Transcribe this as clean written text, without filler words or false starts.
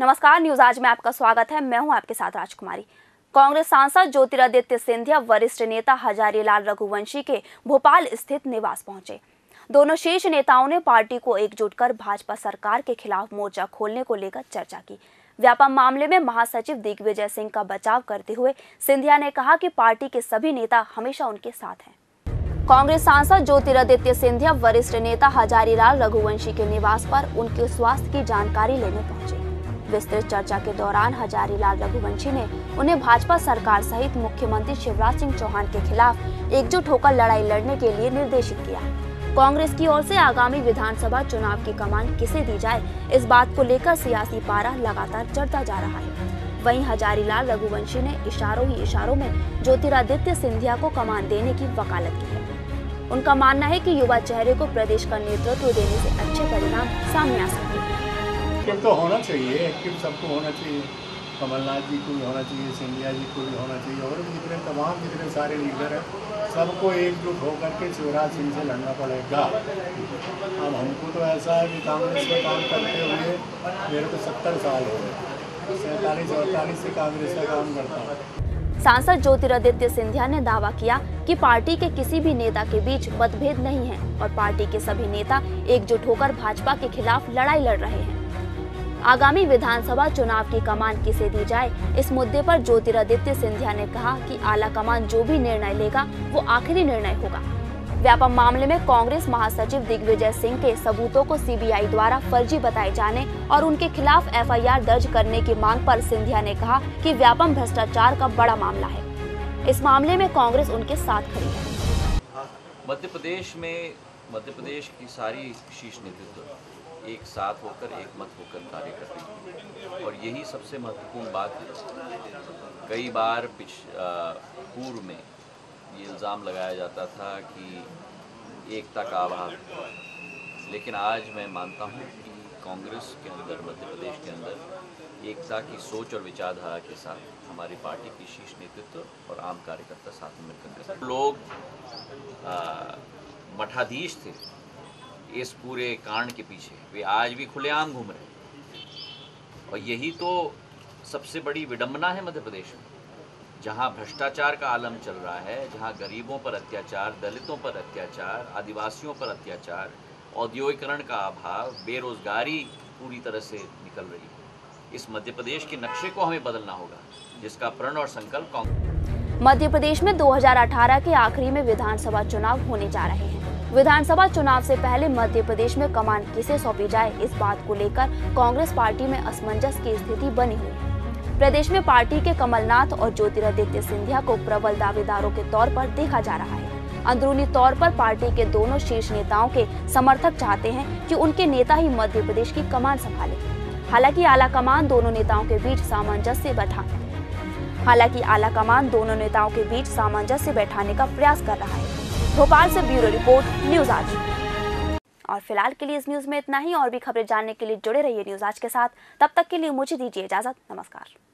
नमस्कार, न्यूज आज में आपका स्वागत है। मैं हूं आपके साथ राजकुमारी। कांग्रेस सांसद ज्योतिरादित्य सिंधिया वरिष्ठ नेता हजारीलाल रघुवंशी के भोपाल स्थित निवास पहुंचे। दोनों शीर्ष नेताओं ने पार्टी को एकजुट कर भाजपा सरकार के खिलाफ मोर्चा खोलने को लेकर चर्चा की। व्यापम मामले में महासचिव दिग्विजय सिंह का बचाव करते हुए सिंधिया ने कहा कि पार्टी के सभी नेता हमेशा उनके साथ हैं। कांग्रेस सांसद ज्योतिरादित्य सिंधिया वरिष्ठ नेता हजारीलाल रघुवंशी के निवास पर उनके स्वास्थ्य की जानकारी लेने पहुंचे। विस्तृत चर्चा के दौरान हजारीलाल रघुवंशी ने उन्हें भाजपा सरकार सहित मुख्यमंत्री शिवराज सिंह चौहान के खिलाफ एकजुट होकर लड़ाई लड़ने के लिए निर्देशित किया। कांग्रेस की ओर से आगामी विधानसभा चुनाव की कमान किसे दी जाए, इस बात को लेकर सियासी पारा लगातार चढ़ता जा रहा है। वहीं हजारीलाल रघुवंशी ने इशारों ही इशारों में ज्योतिरादित्य सिंधिया को कमान देने की वकालत की है। उनका मानना है कि युवा चेहरे को प्रदेश का नेतृत्व देने से अच्छे परिणाम सामने आ सकते हैं। एक्टिव तो होना चाहिए, एक्टिव सबको होना चाहिए। कमलनाथ जी को भी होना चाहिए, सिंधिया जी को भी होना चाहिए, और भी जितने सारे लीडर हैं सबको एकजुट होकर के शिवराज सिंह से लड़ना पड़ेगा। अब हमको तो ऐसा है कि कांग्रेस में काम करते हुए मेरे को 70 साल हो गए, 47-48 से कांग्रेस का काम करता हूँ। सांसद ज्योतिरादित्य सिंधिया ने दावा किया कि पार्टी के किसी भी नेता के बीच मतभेद नहीं है और पार्टी के सभी नेता एकजुट होकर भाजपा के खिलाफ लड़ाई लड़ रहे हैं। आगामी विधानसभा चुनाव की कमान किसे दी जाए, इस मुद्दे पर ज्योतिरादित्य सिंधिया ने कहा कि आला कमान जो भी निर्णय लेगा वो आखिरी निर्णय होगा। व्यापम मामले में कांग्रेस महासचिव दिग्विजय सिंह के सबूतों को सीबीआई द्वारा फर्जी बताए जाने और उनके खिलाफ एफआईआर दर्ज करने की मांग पर सिंधिया ने कहा कि व्यापम भ्रष्टाचार का बड़ा मामला है। इस मामले में कांग्रेस उनके साथ खड़ी है। मध्य प्रदेश की सारी शीर्ष नेतृत्व एक साथ होकर, एक मत होकर कार्य कर रही है और यही सबसे महत्वपूर्ण बात है। कई बार पूर्व में ये इल्ज़ाम लगाया जाता था कि एकता का अभाव, लेकिन आज मैं मानता हूँ कि कांग्रेस के अंदर, मध्य प्रदेश के अंदर एकता की सोच और विचारधारा के साथ हमारी पार्टी की शीर्ष नेतृत्व और आम कार्यकर्ता साथ में मिलकर लोग मठाधीश थे इस पूरे कांड के पीछे, वे आज भी खुलेआम घूम रहे हैं। और यही तो सबसे बड़ी विडंबना है मध्य प्रदेश में, जहां भ्रष्टाचार का आलम चल रहा है, जहां गरीबों पर अत्याचार, दलितों पर अत्याचार, आदिवासियों पर अत्याचार, औद्योगिकरण का अभाव, बेरोजगारी पूरी तरह से निकल रही है। इस मध्य प्रदेश के नक्शे को हमें बदलना होगा, जिसका प्रण और संकल्प कांग्रेस। मध्य प्रदेश में 2018 के आखिरी में विधानसभा चुनाव होने जा रहे हैं। विधानसभा चुनाव से पहले मध्य प्रदेश में कमान किसे सौंपी जाए, इस बात को लेकर कांग्रेस पार्टी में असमंजस की स्थिति बनी हुई है। प्रदेश में पार्टी के कमलनाथ और ज्योतिरादित्य सिंधिया को प्रबल दावेदारों के तौर पर देखा जा रहा है। अंदरूनी तौर पर पार्टी के दोनों शीर्ष नेताओं के समर्थक चाहते हैं कि उनके नेता ही मध्य प्रदेश की कमान संभाले। हालांकि आला कमान दोनों नेताओं के बीच सामंजस्य बैठाने का प्रयास कर रहा है। भोपाल से ब्यूरो रिपोर्ट, न्यूज आज। और फिलहाल के लिए इस न्यूज में इतना ही। और भी खबरें जानने के लिए जुड़े रहिए न्यूज आज के साथ। तब तक के लिए मुझे दीजिए इजाजत। नमस्कार।